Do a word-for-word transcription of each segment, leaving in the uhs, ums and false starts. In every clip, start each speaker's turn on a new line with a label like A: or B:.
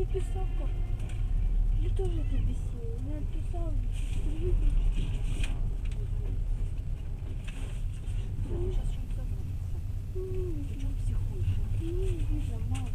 A: написал как. Я тоже это бесила. Я написала.
B: Сейчас что-то забудется. Ты что психуешь?
A: Не видно, мало.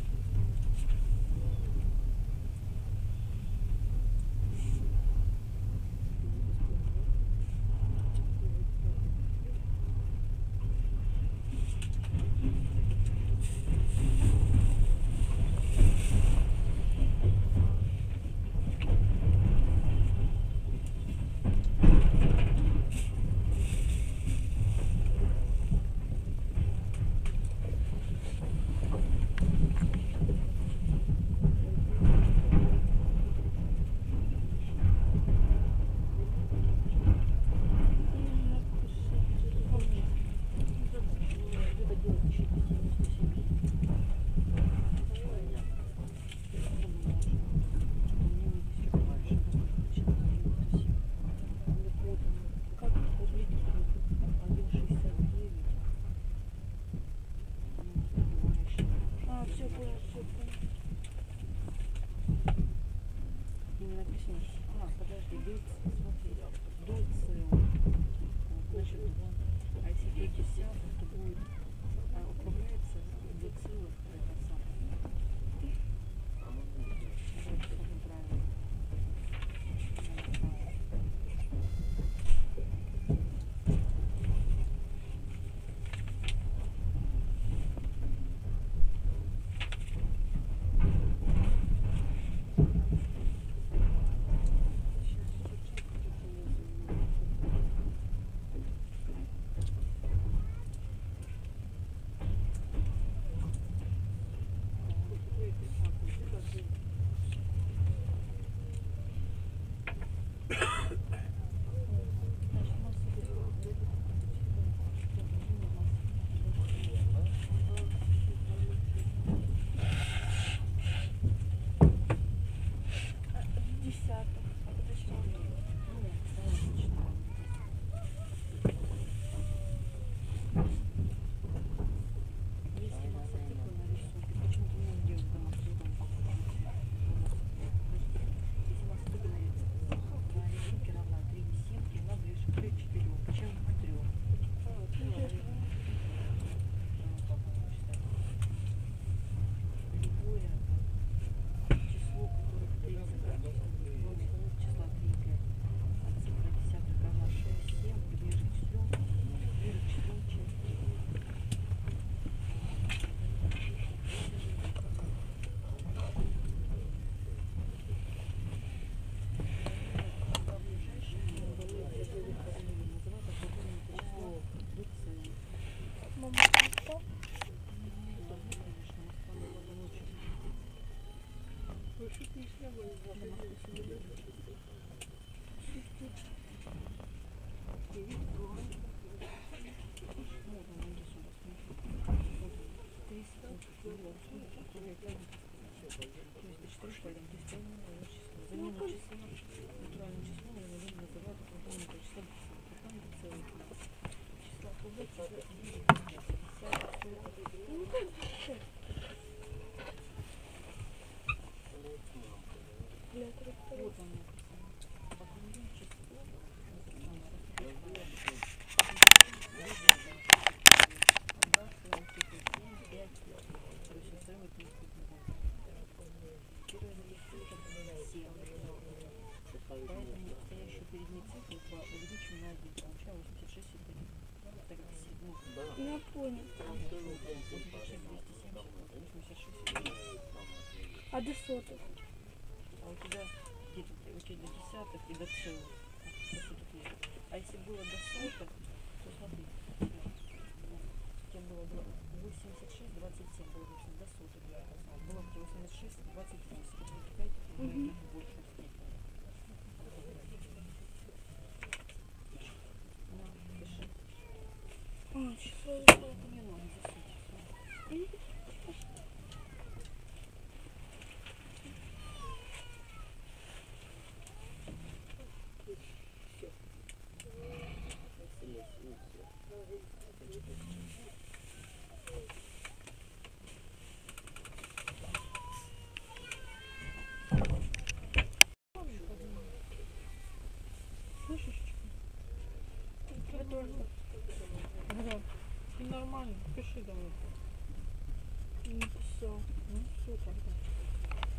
A: Я понял. А до сотых?
B: А у тебя где-то у тебя до десятых и до целых. До сотых нет. А если было до сотых, то смотри. У тебя было восемьдесят шесть, двадцать семь, было до сотых. Было у тебя восемьдесят шесть, двадцать восемь. пять угу. Больше степени. На, пиши.
A: А, число.
B: Не надо засудить.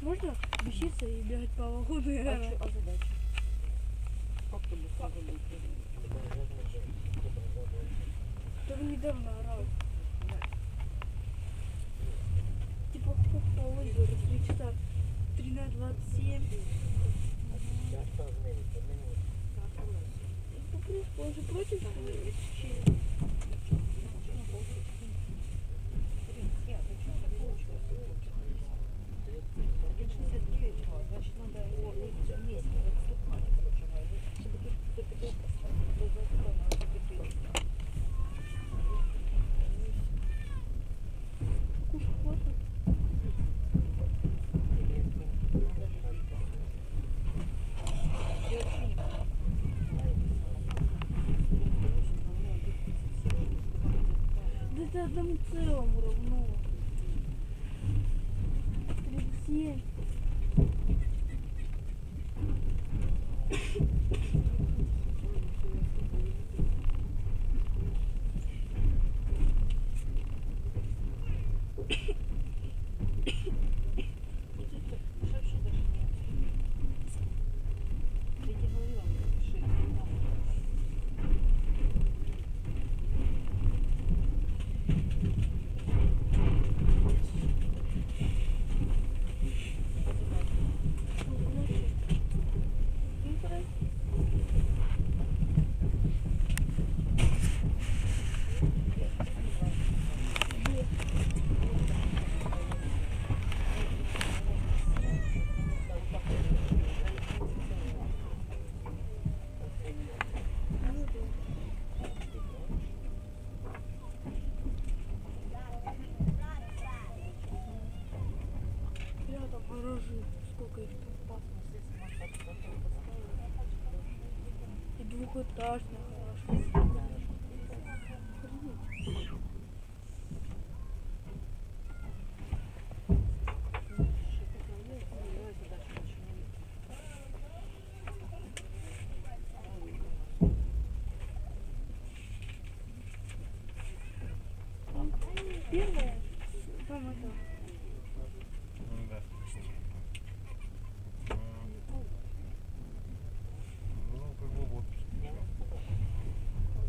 A: Можно беситься и бегать по вагону и
B: А,
A: орать?
B: чё- а задача? Как ты бы сразу бы это-
A: Кто недавно орал. Типа хоп по озеру, три часа тринадцать двадцать семь. Он же против исключения.
B: Нет, а чё так получилось? один шестьдесят девять, а, значит, надо его вместе отступать, короче говоря. Чтобы тут до пятого поставить, до завтра надо закрепить.
A: Куш хватит.
B: Я вообще не понимаю.
A: Да это одному целому равно. тридцать семь. Рядом гаражи. Сколько их там? И двухэтажный гараж. Охренеть. Первое. Там это.
C: Да. Ну, как бы в отпуске.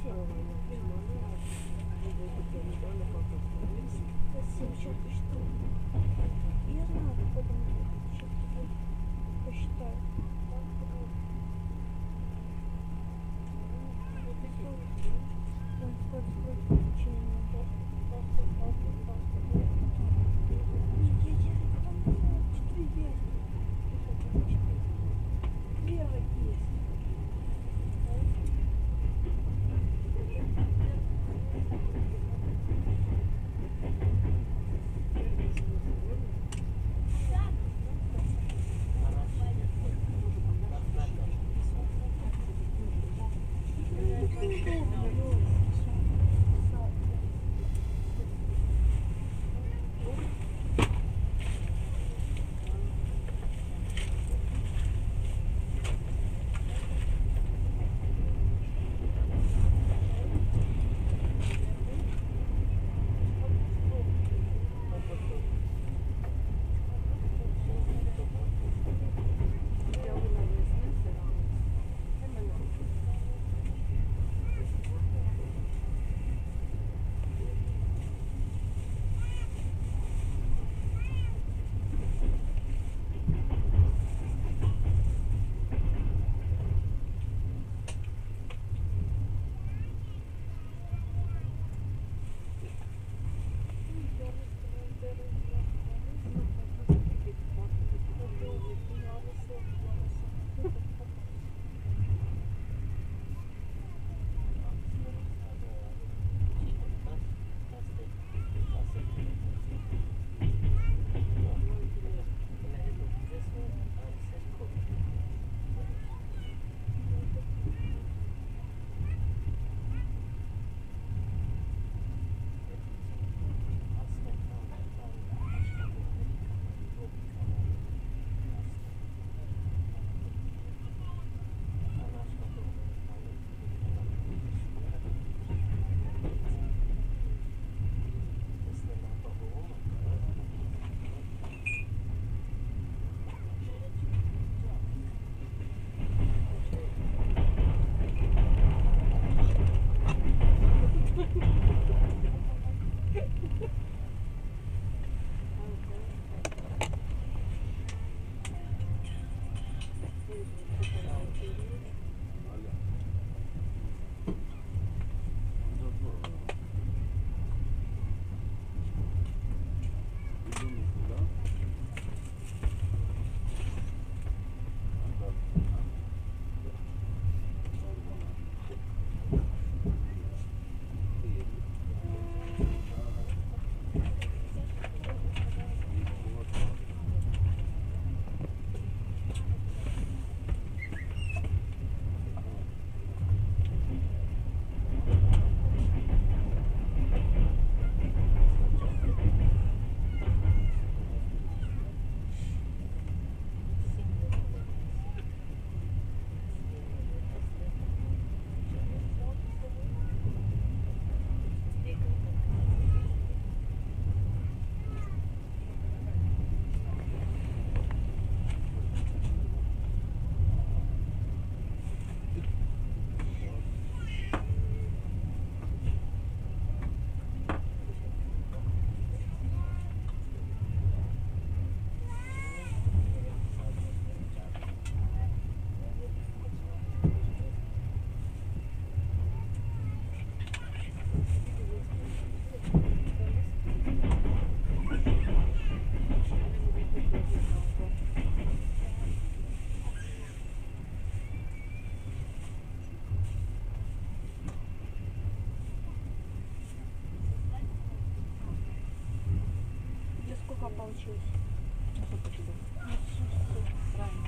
A: Сейчас посчитаю. Я знаю, сколько мне. Сейчас посчитаю. получилось.
B: Сколько тебе? Правильно.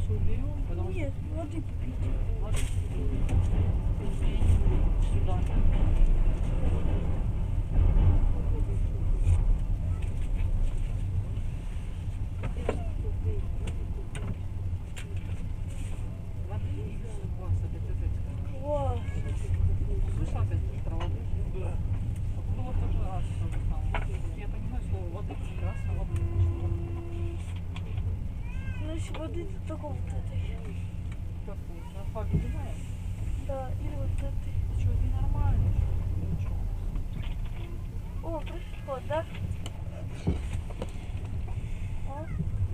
B: все уберем, потому
A: Нет, воды попить.
B: что воды сюда. Воды из класса опять.
A: Класс.
B: Слышал опять про воду?
C: Да.
B: Было в прошлый раз то же самое. Я понимаю слово воды прекрасно, воды.
A: Значит, воды только вот этой.
B: Как ты? На фабе знаешь?
A: Да, или вот этой.
B: Что, ненормально? Ничего.
A: О, пришло, да? О.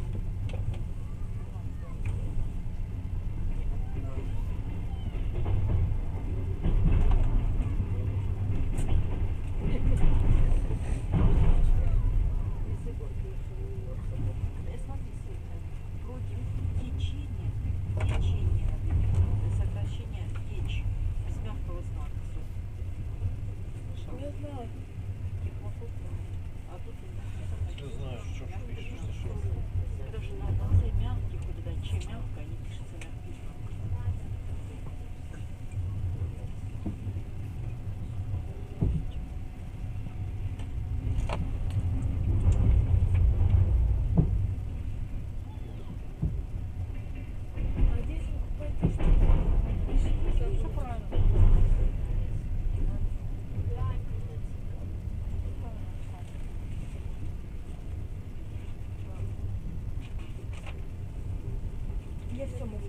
B: Смотри, против течения, течения, сокращение теч, из мягкого знака.
A: Я знаю.
B: А тут
C: Ты знаешь, что ж пишешь, ты что?
B: даже на конце мягких, вот это че мягкое, не пишется мягкий знак.
A: А здесь какой-то стих.
B: Все правильно.
A: Я все могу.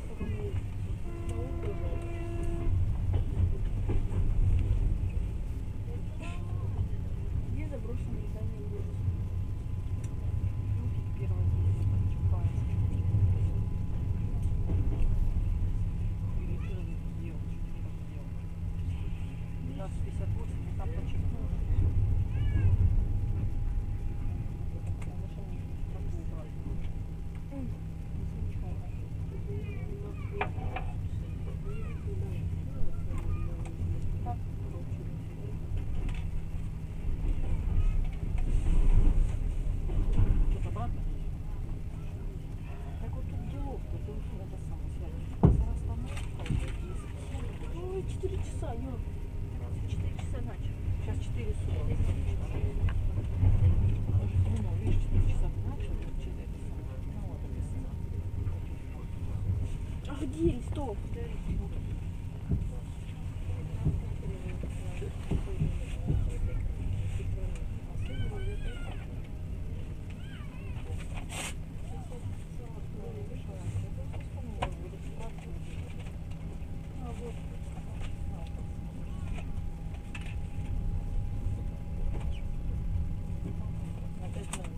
A: Где заброшенные здания ужас?
B: Ну, тут первое здесь Чапаевский. Или что ты сделал? Что ты так сделал? двенадцать пятьдесят восемь, и там подчеркнул. Зачем мне строку убрать?
A: М.
B: Так, тут обратно? Так вот тут делов-то, ты уж это самое связано. За расстановкой есть.
A: Ой, четыре часа, Юр. четыре часа начал.
B: Сейчас четыре сорок. Ну, видишь, четыре часа ты начал, вот четыре самое. Ну, вот описано.
A: А где листов? А, вот.
B: Опять новый.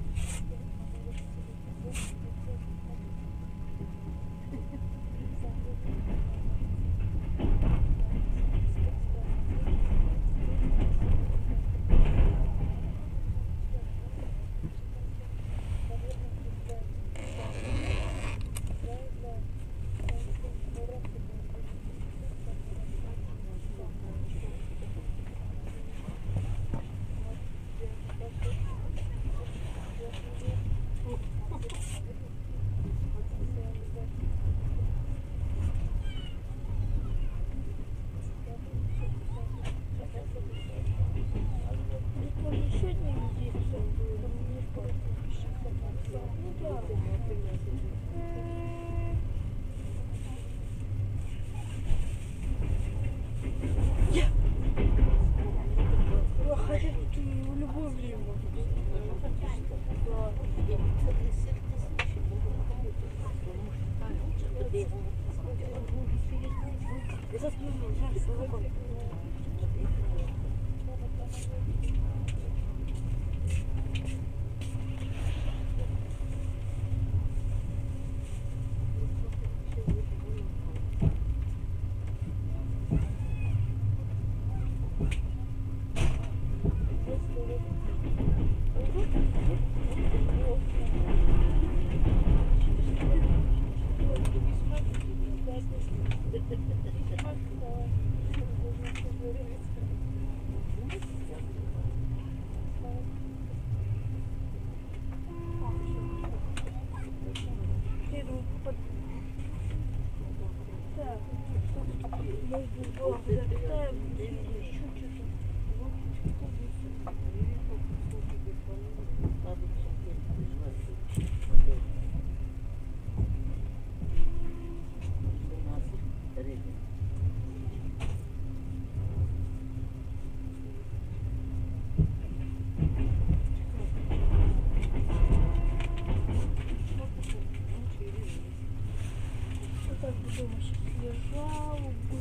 A: Прикольно, еще одни недели. Ну да. Я. Я хотя тут в любое время можно. Да. Я сейчас не знаю, Я думаю, под ноутбук была вот такая, еще что-то. Вот так бы дома сейчас лежал бы.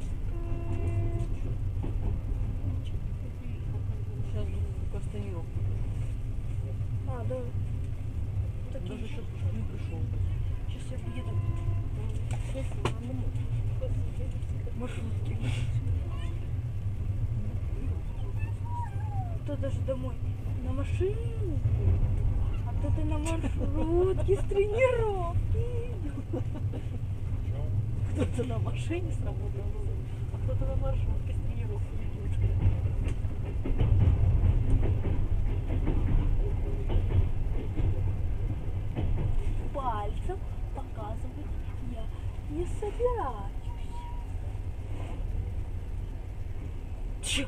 B: Сейчас просто не рок.
A: А, да. Так
B: Даже
A: я
B: еще не пришел.
A: сейчас я где-то
B: Маршрутки.
A: кто даже домой на машине, а кто-то на маршрутке с тренировки.
B: Кто-то на машине с работы, а кто-то на маршрутке с тренировки.
A: Пальцем показывать я не собираюсь.
B: Чё?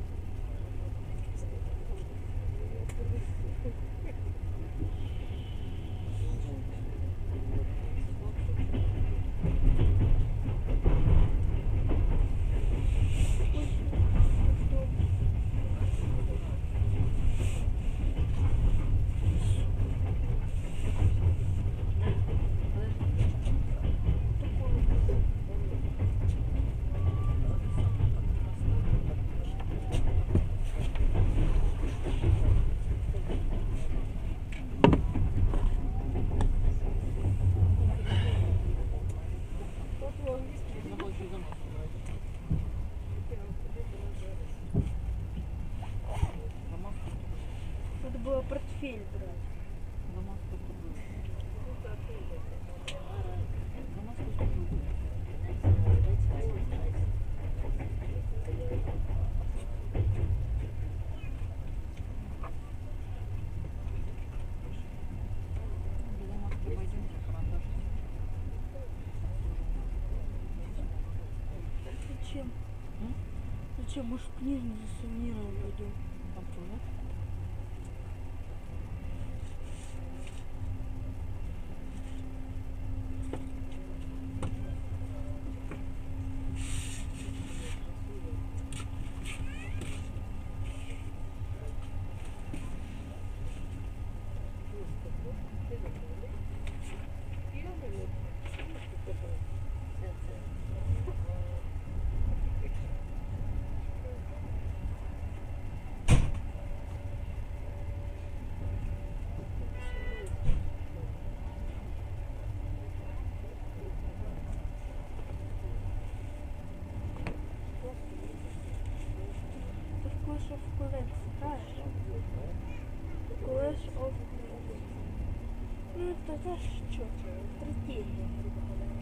A: Надо было портфель брать. Зачем?
B: М?
A: Зачем? Может, к Нижнему за сувениром пойдем?
B: Там что, нет?
A: Ты в Clash of Clans играешь? Clash of Clans. Ну, это знаешь что? Стратегия, грубо говоря.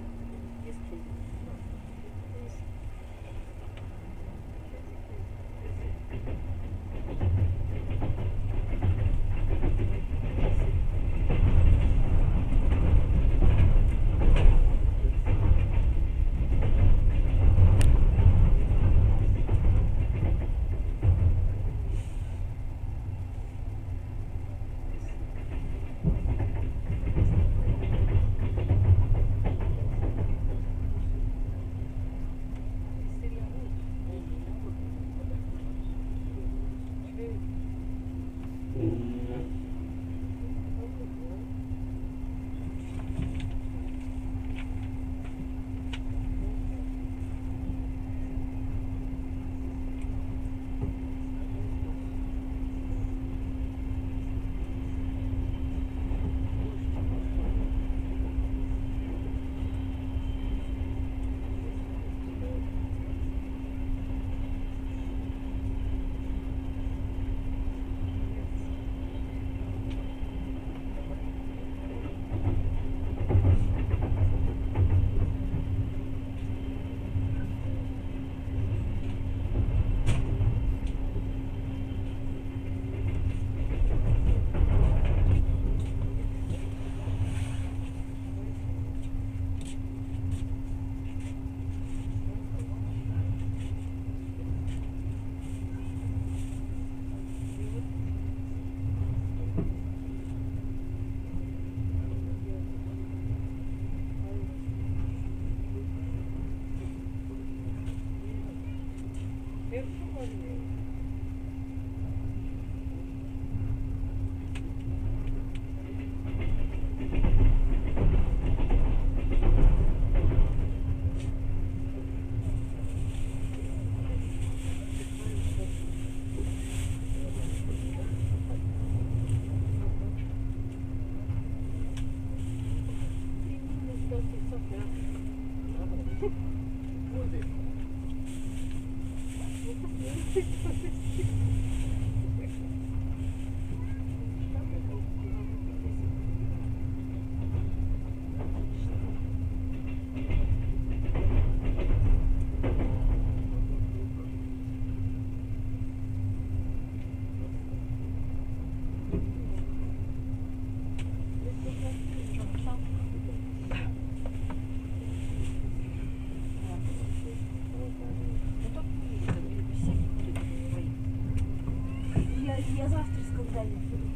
A: Я, я завтра сказала.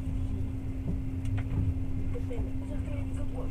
A: Завтра я не забуду.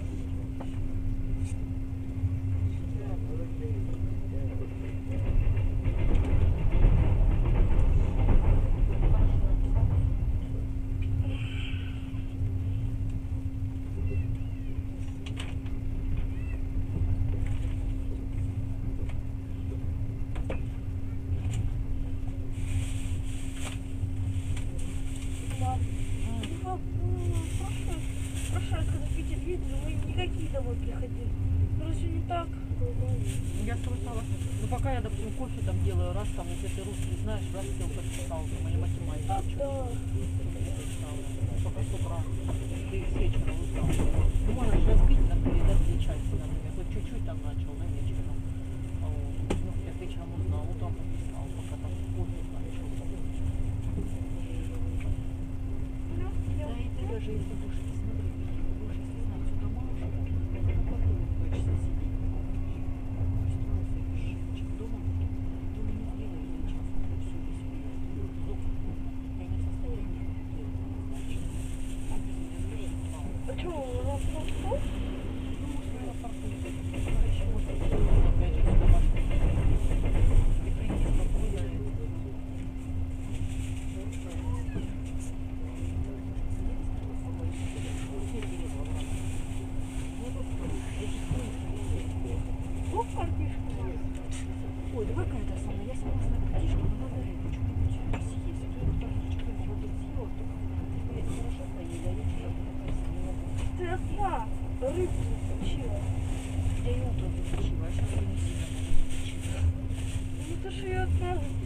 A: Никакие домой приходили. Ну разве не так?
B: Я слышала, ну пока я, допустим, кофе там делаю, раз там, если ты русский знаешь, раз сел подписал, там, или математика.
A: А, да.
B: Пока с утра ты свечку устал. Ну, можешь разбить, например, дать две части, например, хоть чуть-чуть там начал, да, вечером. А вот. Ну, я вечером узнал, утром подписал, пока там кофе начал. Да, и ты даже если будешь не смотреть, будешь если знать, сюда мало что, ну, потом два часа сидеть. Устроился, пишешь, дома, то не сделаешь за час, это все весь вдох. Я не в состоянии делать, значит.
A: Почему? У нас на стол?
B: Ну, может, в аэропорту. Она еще может сделать, опять же, сюда машину. И прийти спокойно.
A: Ну, картишку.
B: Ой, давай-ка это самое, я согласна, картишки, но надо что-нибудь съесть. Вот эту картишку я вроде съела, только теперь хорошо поели, а вечером такая съела.
A: Ты одна рыбу заточила.
B: Я и утром заточила, а сейчас я не сильно могу заточить.
A: Ну, то, что я одна